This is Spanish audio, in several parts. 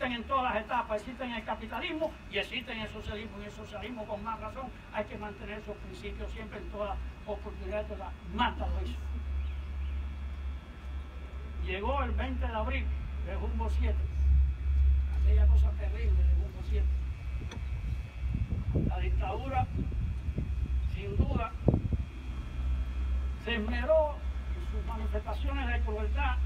existen en todas las etapas, existen el capitalismo y existen el socialismo. Y el socialismo, con más razón, hay que mantener esos principios siempre en todas las oportunidades. Marta lo hizo. Llegó el 20 de abril de Jumbo 7, aquella cosa terrible de Jumbo 7. La dictadura, sin duda, se esmeró en sus manifestaciones de crueldad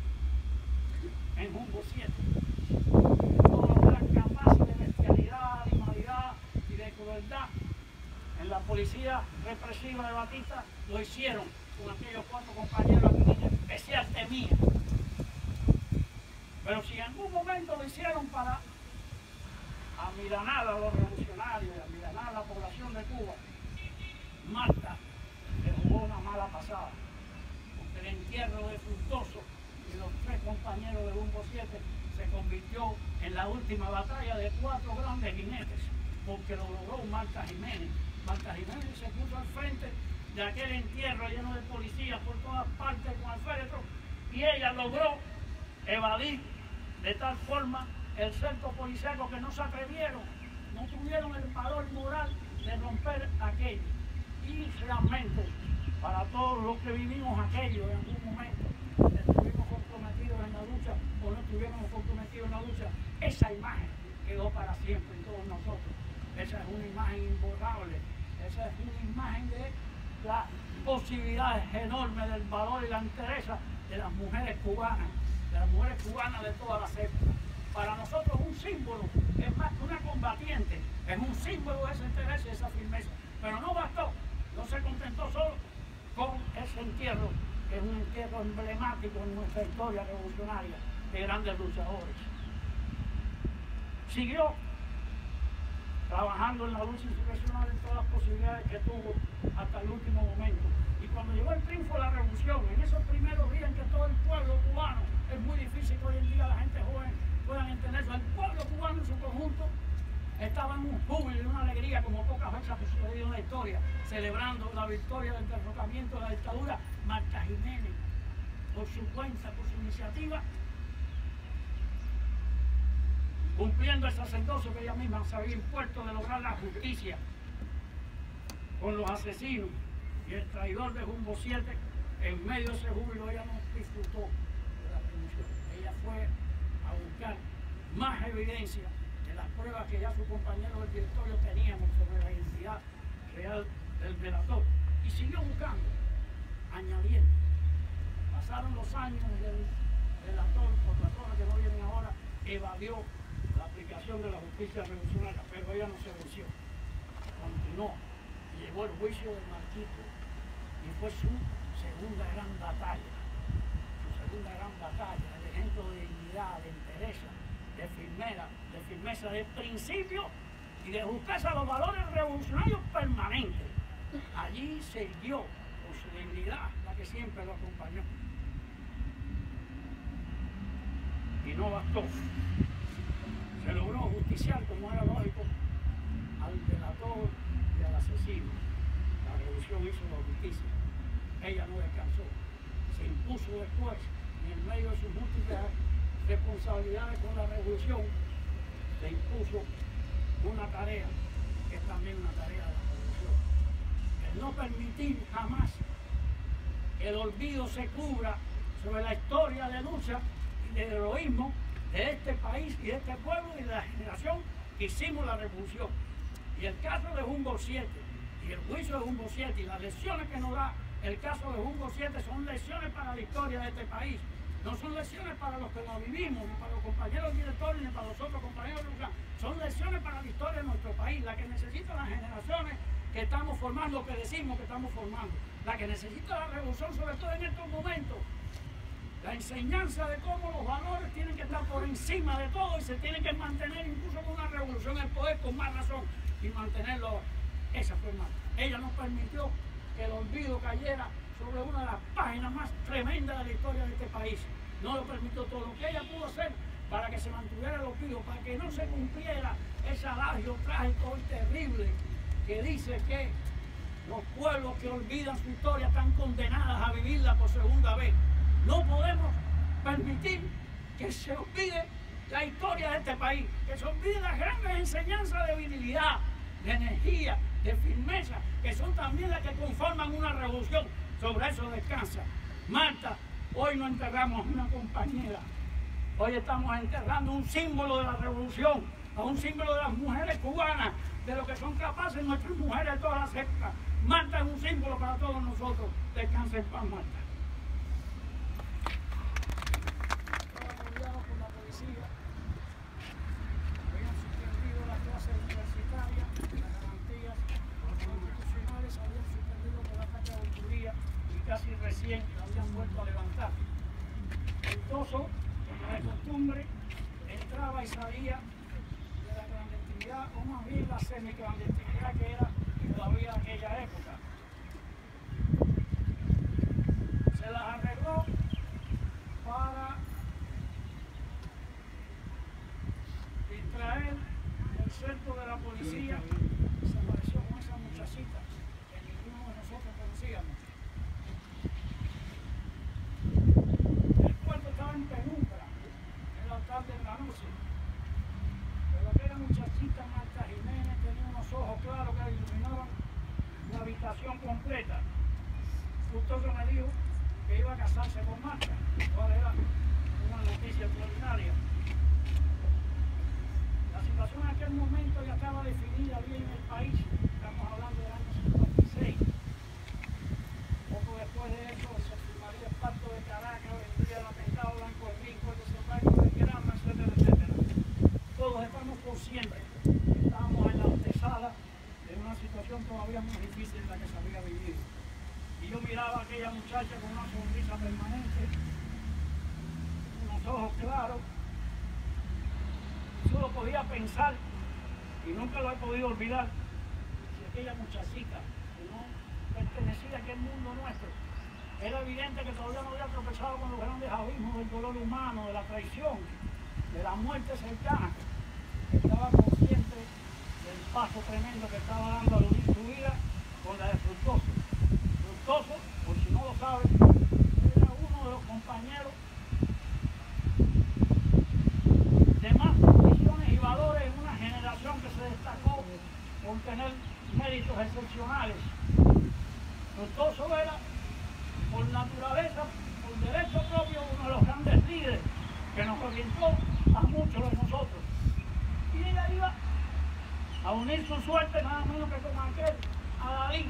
en Jumbo 7. Todos los que eran capaces de bestialidad, de inmoralidad y de crueldad en la policía represiva de Batista lo hicieron con aquellos 4 compañeros que en especial temía. Pero si en algún momento lo hicieron para amilanar a los revolucionarios, amilanar a la población de Cuba, Marta le jugó una mala pasada, porque el entierro de Fructuoso y los 3 compañeros de Jumbo 7 se convirtió en la última batalla de 4 grandes jinetes, porque lo logró Marta Jiménez. Marta Jiménez se puso al frente de aquel entierro lleno de policías por todas partes con el féretro, y ella logró evadir de tal forma el cerco policíaco que no se atrevieron, no tuvieron el valor moral de romper aquello. Y realmente, para todos los que vivimos aquello en algún momento, estuvimos comprometidos en la lucha o no estuvimos comprometidos en la lucha, esa imagen quedó para siempre en todos nosotros. Esa es una imagen imborrable, esa es una imagen de las posibilidades enormes del valor y la entereza de las mujeres cubanas, de todas las épocas. Para nosotros un símbolo es más que una combatiente, es un símbolo de esa entereza y esa firmeza. Pero no bastó, no se contentó solo con ese entierro, que es un entierro emblemático en nuestra historia revolucionaria de grandes luchadores. Siguió trabajando en la lucha insurreccional en todas las posibilidades que tuvo hasta el último momento. Y cuando llegó el triunfo de la revolución, en esos primeros días en que todo el pueblo cubano, es muy difícil que hoy en día la gente joven puedan entender eso, el pueblo cubano en su conjunto estaba en un júbilo y una alegría como pocas veces ha sucedido en la historia, celebrando la victoria del derrocamiento de la dictadura. Marta Jiménez, por su cuenta, por su iniciativa, cumpliendo el sacerdocio que ella misma se había impuesto de lograr la justicia con los asesinos y el traidor de Jumbo 7, en medio de ese júbilo ella no disfrutó de la revolución. Ella fue a buscar más evidencia de las pruebas que ya sus compañeros del directorio teníamos sobre la identidad real del delator, y siguió buscando, añadiendo. Pasaron los años del delator, por razones que no vienen ahora, evadió la aplicación de la justicia revolucionaria, pero ella no se venció, continuó, llegó el juicio de Marquito y fue su segunda gran batalla, el ejemplo de dignidad, de entereza, de firmeza, de principio y de ajustarse a los valores revolucionarios permanentes. Allí siguió con su dignidad, la que siempre lo acompañó. Y no bastó. Se logró justiciar, como era lógico, al delator y al asesino. La revolución hizo la justicia. Ella no descansó. Se impuso después, y en medio de sus múltiples responsabilidades con la revolución, se impuso una tarea, que es también una tarea de la revolución. El no permitir jamás que el olvido se cubra sobre la historia de lucha y de heroísmo de este país y de este pueblo y de la generación que hicimos la revolución. Y el caso de Jumbo 7 y el juicio de Jumbo 7 y las lecciones que nos da el caso de Jumbo 7 son lecciones para la historia de este país. No son lecciones para los que lo vivimos, ni para los compañeros directores, ni para los otros compañeros de lucha. Son lecciones para la historia de nuestro país, la que necesitan las generaciones que estamos formando, que decimos que estamos formando. La que necesita la revolución, sobre todo en estos momentos. La enseñanza de cómo los valores tienen que estar por encima de todo y se tienen que mantener incluso con una revolución en el poder con más razón y mantenerlo. Esa fue Marta. Ella no permitió que el olvido cayera sobre una de las páginas más tremendas de la historia de este país. No lo permitió. Todo lo que ella pudo hacer para que se mantuviera el olvido, para que no se cumpliera ese adagio trágico y terrible que dice que los pueblos que olvidan su historia están condenados a vivirla por segunda vez. No podemos permitir que se olvide la historia de este país, que se olviden las grandes enseñanzas de virilidad, de energía, de firmeza, que son también las que conforman una revolución. Sobre eso descansa. Marta, hoy no enterramos a una compañera, hoy estamos enterrando un símbolo de la revolución, a un símbolo de las mujeres cubanas, de lo que son capaces nuestras mujeres de todas las épocas. Marta es un símbolo para todos nosotros. Descansa en paz, Marta. Apoyados por la policía, habían suspendido las clases universitarias, las garantías constitucionales habían suspendido por la ataque de autoría y casi recién habían vuelto a levantar. El Toso, como de costumbre, entraba y salía de la clandestinidad, o más bien la semiclandestinidad que era todavía aquella época. Se las arregló para distraer el centro de la policía. Se apareció con esa muchachita que ninguno de nosotros conocíamos. El cuarto estaba en penumbra, era tarde en la noche, pero aquella muchachita, Marta Jiménez, tenía unos ojos claros que iluminaban la habitación completa. Justo que me dijo que iba a casarse con Marta, cuál era una noticia extraordinaria. La situación en aquel momento ya estaba definida bien en el país, estamos hablando del año 56. Poco después de eso se firmaría el Pacto de Caracas, vendría el atentado Blanco de Rico, el desembarco de Granma, etcétera, etcétera. Todos estamos conscientes que estábamos en la antesala de una situación todavía más difícil de la que se había vivido. Y yo miraba a aquella muchacha con una sonrisa permanente, unos ojos claros. Solo podía pensar, y nunca lo he podido olvidar, si aquella muchachita que no pertenecía a aquel mundo nuestro, era evidente que todavía no había tropezado con los grandes abismos del dolor humano, de la traición, de la muerte cercana. Estaba consciente del paso tremendo que estaba dando al unir su vida con la de Fructuoso. Fructuoso, por si no lo saben, era uno de los compañeros de más condiciones y valores en una generación que se destacó por tener méritos excepcionales. Fructuoso era, por naturaleza, por derecho propio, uno de los grandes líderes que nos orientó a muchos de nosotros. Y ella iba a unir su suerte nada menos que con aquel, a Dalí.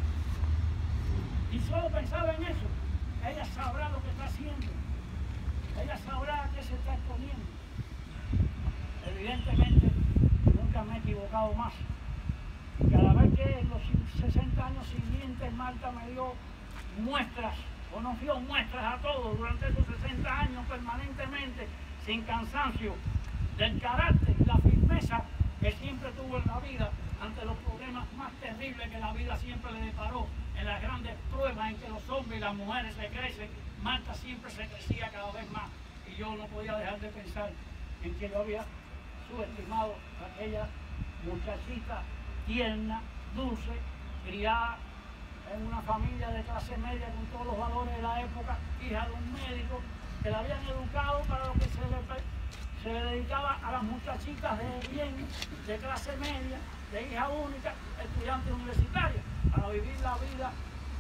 Y solo pensaba en eso. Ella sabrá lo que está haciendo. Ella sabrá a qué se está exponiendo. Evidentemente, nunca me he equivocado más. Y cada vez que en los 60 años siguientes Marta me dio muestras, o nos dio muestras a todos durante esos 60 años permanentemente, sin cansancio, del carácter y la firmeza que siempre tuvo en la vida ante los problemas más terribles que la vida siempre le deparó, en las grandes pruebas en que los hombres y las mujeres se crecen. Marta siempre se crecía cada vez más y yo no podía dejar de pensar en que yo había subestimado a aquella muchachita tierna, dulce, criada en una familia de clase media con todos los valores de la época, hija de un médico que la habían educado para lo que se le dedicaba a las muchachitas de bien, de clase media, de hija única, estudiante universitaria, para vivir la vida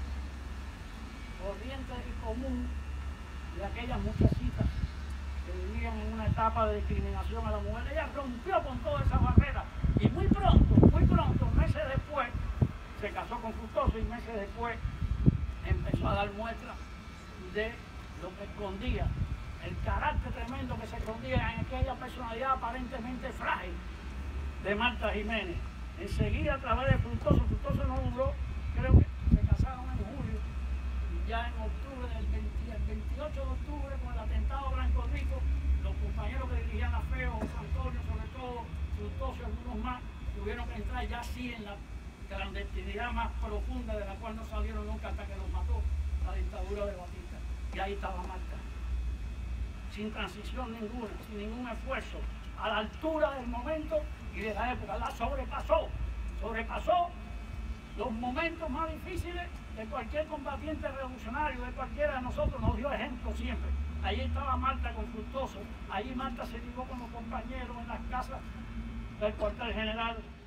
corriente y común de aquellas muchachitas que vivían en una etapa de discriminación a la mujer. Ella rompió con todas esas barreras y muy pronto, meses después, se casó con Fructuoso y meses después empezó a dar muestras de lo que escondía, el carácter tremendo que se escondía en aquella personalidad aparentemente frágil de Marta Jiménez. Enseguida, a través de Fructuoso no duró, creo que se casaron en julio, y ya en octubre, el 28 de octubre, con el atentado Blanco Rico, los compañeros que dirigían la FEO, Antonio sobre todo, Fructuoso y algunos más, tuvieron que entrar ya sí en la clandestinidad más profunda, de la cual no salieron nunca hasta que los mató la dictadura de Batista. Y ahí estaba Marta, sin transición ninguna, sin ningún esfuerzo, a la altura del momento y de la época. La sobrepasó los momentos más difíciles de cualquier combatiente revolucionario, de cualquiera de nosotros, nos dio ejemplo siempre. Ahí estaba Marta con Fructuoso, ahí Marta se ligó con los compañeros en las casas del cuartel general